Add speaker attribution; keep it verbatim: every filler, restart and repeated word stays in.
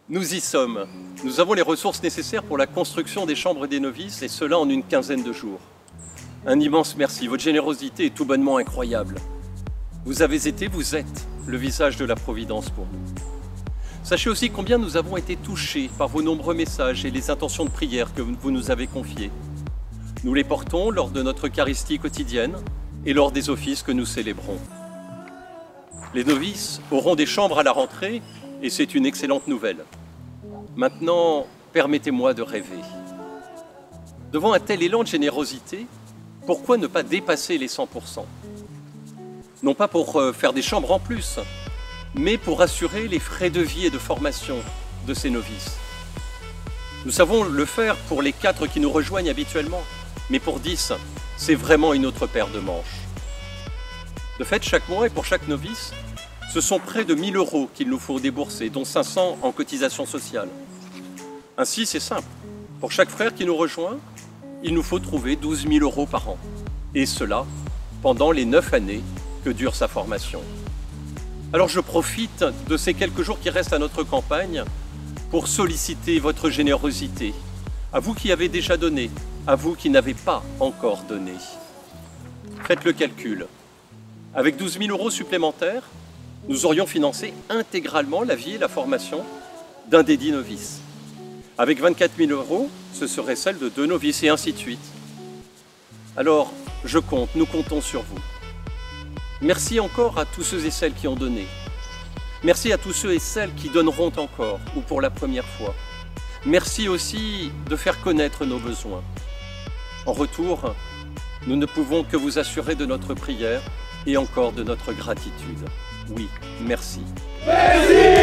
Speaker 1: Nous y sommes. Nous avons les ressources nécessaires pour la construction des chambres des novices, et cela en une quinzaine de jours. Un immense merci, votre générosité est tout bonnement incroyable. Vous avez été, vous êtes, le visage de la Providence pour nous. Sachez aussi combien nous avons été touchés par vos nombreux messages et les intentions de prière que vous nous avez confiées. Nous les portons lors de notre Eucharistie quotidienne et lors des offices que nous célébrons. Les novices auront des chambres à la rentrée et c'est une excellente nouvelle. Maintenant, permettez-moi de rêver. Devant un tel élan de générosité, pourquoi ne pas dépasser les cent pour cent? Non pas pour faire des chambres en plus, mais pour assurer les frais de vie et de formation de ces novices. Nous savons le faire pour les quatre qui nous rejoignent habituellement, mais pour dix, c'est vraiment une autre paire de manches. De fait, chaque mois et pour chaque novice, ce sont près de mille euros qu'il nous faut débourser, dont cinq cents en cotisation sociale. Ainsi, c'est simple. Pour chaque frère qui nous rejoint, il nous faut trouver douze mille euros par an. Et cela pendant les neuf années que dure sa formation. Alors je profite de ces quelques jours qui restent à notre campagne pour solliciter votre générosité. À vous qui avez déjà donné, à vous qui n'avez pas encore donné. Faites le calcul. Avec douze mille euros supplémentaires, nous aurions financé intégralement la vie et la formation d'un des dix novices. Avec vingt-quatre mille euros, ce serait celle de deux novices et ainsi de suite. Alors, je compte, nous comptons sur vous. Merci encore à tous ceux et celles qui ont donné. Merci à tous ceux et celles qui donneront encore ou pour la première fois. Merci aussi de faire connaître nos besoins. En retour, nous ne pouvons que vous assurer de notre prière et encore de notre gratitude. Oui, merci.
Speaker 2: Merci.